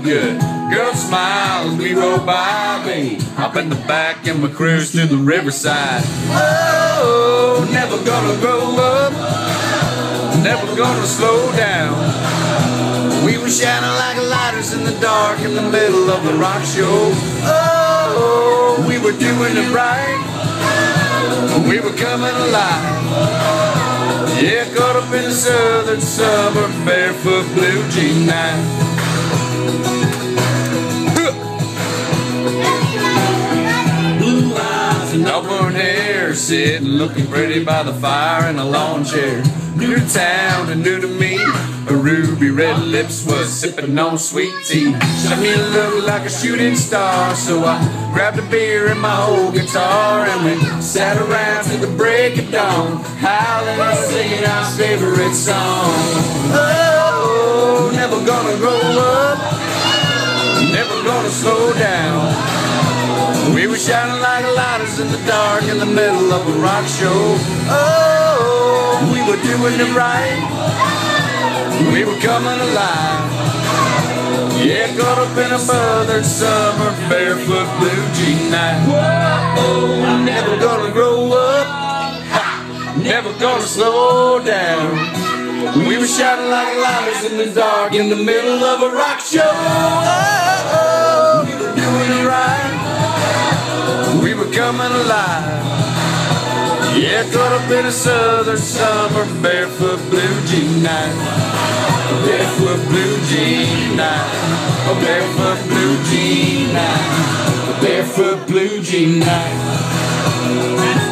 good. Girls smile as we roll by me. Hop in the back and we cruise to the riverside. Oh, never gonna grow up, never gonna slow down. We were shining like lighters in the dark in the middle of the rock show. Oh, we were doing it right, we were coming alive. Yeah, caught up in the southern summer, barefoot blue jean night. Blue eyes and auburn hair, sitting looking pretty by the fire in a lawn chair. New to town and new to me, her ruby red lips was sipping on sweet tea. Shot me look like a shooting star, so I grabbed a beer and my old guitar, and we sat around till the break of dawn, howling and singing our favorite song. Oh, never gonna grow up, never gonna slow down. We were shining like lighters in the dark in the middle of a rock show. Oh, we were doing it right, we were coming alive. Yeah, caught up in a southern summer, barefoot blue jean night. Whoa, I'm never gonna grow up, never gonna slow down. We were shining like lighters in the dark in the middle of a rock show. Oh, we were doing it right, we were coming alive. Yeah, caught up in a southern summer, barefoot blue jean night. Barefoot blue jean night. Oh, barefoot blue jean night. Barefoot blue jean night.